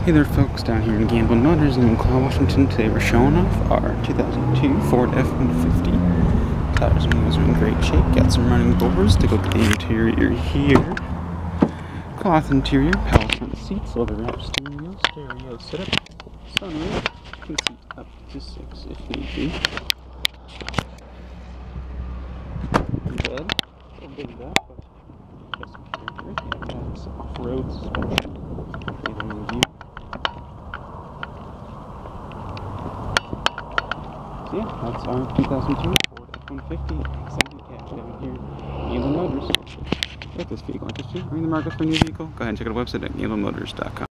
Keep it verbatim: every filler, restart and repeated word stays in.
Hey there folks, down here in Gamble Motors in Enumclaw, Washington. Today we're showing off our two thousand two Ford F one fifty. Tires and wheels are in great shape. Got some running boards to go with the interior here. Cloth interior, power front seats, leather wrapped steering wheel, stereo setup, sunroof, can seat up to six if need be. Bed, a big that, but just some character. Yeah, that's off-road suspension. View. So yeah, that's our two thousand two Ford F one fifty X L T cab down here at Gamble Motors. If this vehicle interests you, or in the market for a new vehicle, go ahead and check out our website at gamble motors dot com.